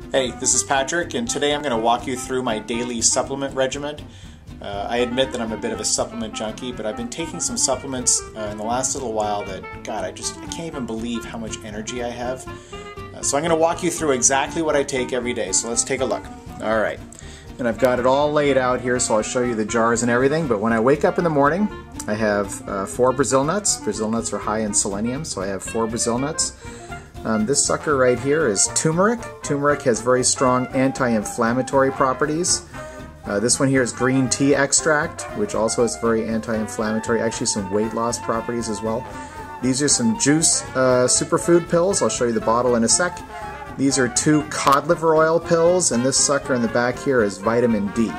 Hey, this is Patrick, and today I'm going to walk you through my daily supplement regimen. I admit that I'm a bit of a supplement junkie, but I've been taking some supplements in the last little while that, God, I can't even believe how much energy I have. So I'm going to walk you through exactly what I take every day, so let's take a look. All right, and I've got it all laid out here, so I'll show you the jars and everything, but when I wake up in the morning, I have 4 Brazil nuts. Brazil nuts are high in selenium, so I have 4 Brazil nuts. This sucker right here is turmeric. Turmeric has very strong anti-inflammatory properties. This one here is green tea extract, which also has very anti-inflammatory, actually some weight loss properties as well. These are some juice superfood pills. I'll show you the bottle in a sec. These are 2 cod liver oil pills, and this sucker in the back here is vitamin D.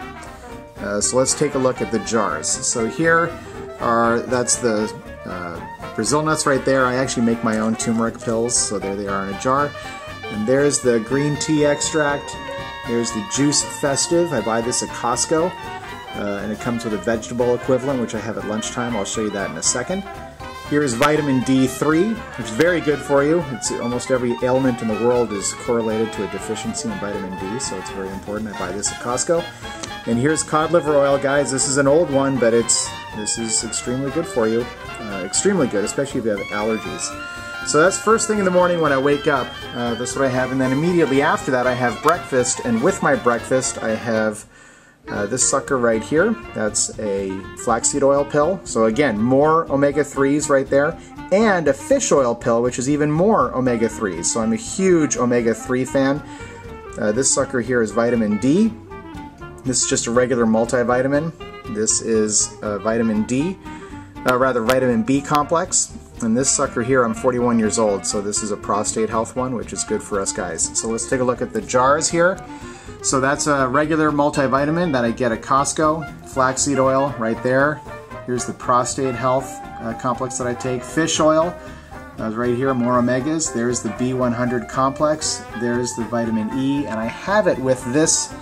So let's take a look at the jars. So here that's the Brazil nuts right there. I actually make my own turmeric pills, so there they are in a jar. And there's the green tea extract. There's the juice festive. I buy this at Costco, and it comes with a vegetable equivalent, which I have at lunchtime. I'll show you that in a second. Here's vitamin D3, which is very good for you. It's almost every ailment in the world is correlated to a deficiency in vitamin D, so it's very important. I buy this at Costco. And here's cod liver oil, guys. This is an old one, but this is extremely good for you. Extremely good, especially if you have allergies. So that's first thing in the morning when I wake up. That's what I have. And then immediately after that I have breakfast, and with my breakfast I have this sucker right here. That's a flaxseed oil pill. So again, more omega-3s right there. And a fish oil pill, which is even more omega-3s. So I'm a huge omega-3 fan. This sucker here is vitamin D. This is just a regular multivitamin. This is vitamin D. Vitamin B complex. And this sucker here, I'm 41 years old, so this is a prostate health one, which is good for us guys. So let's take a look at the jars here. So that's a regular multivitamin that I get at Costco. Flaxseed oil right there. Here's the prostate health complex that I take. Fish oil, right here, more omegas. There's the B100 complex. There's the vitamin E, and I have it with this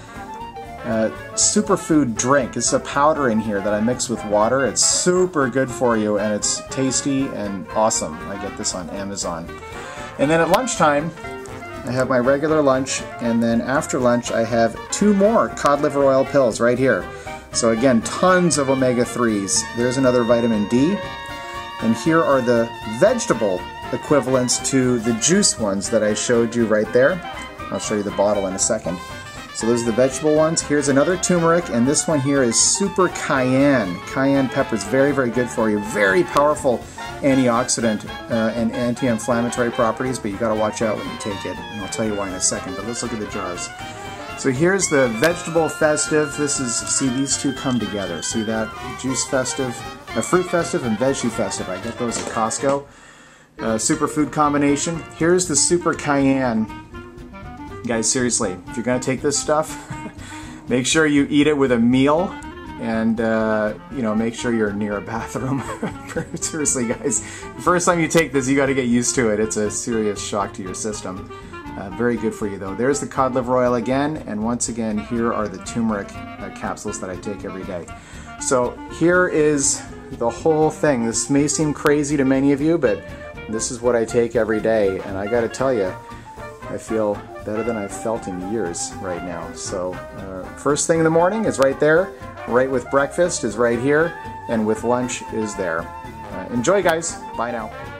superfood drink. It's a powder in here that I mix with water. It's super good for you, and it's tasty and awesome. I get this on Amazon. And then at lunchtime I have my regular lunch, and then after lunch I have 2 more cod liver oil pills right here. So again, tons of omega-3s. There's another vitamin D, and here are the vegetable equivalents to the juice ones that I showed you right there. I'll show you the bottle in a second. So those are the vegetable ones. Here's another turmeric, and this one here is super cayenne. Cayenne pepper is very, very good for you. Very powerful antioxidant and anti-inflammatory properties, but you got to watch out when you take it, and I'll tell you why in a second. But let's look at the jars. So here's the vegetable festive. See, these two come together. See that? Juice festive, fruit festive, and veggie festive. I get those at Costco. Superfood combination. Here's the super cayenne. Guys, seriously, if you're going to take this stuff, make sure you eat it with a meal, and make sure you're near a bathroom. Seriously, guys, the first time you take this, you got to get used to it. It's a serious shock to your system. Very good for you, though. There's the cod liver oil again, and once again, here are the turmeric capsules that I take every day. So here is the whole thing. This may seem crazy to many of you, but this is what I take every day, and I got to tell you, I feel better than I've felt in years right now. So first thing in the morning is right there, right with breakfast is right here, and with lunch is there. Enjoy, guys. Bye now.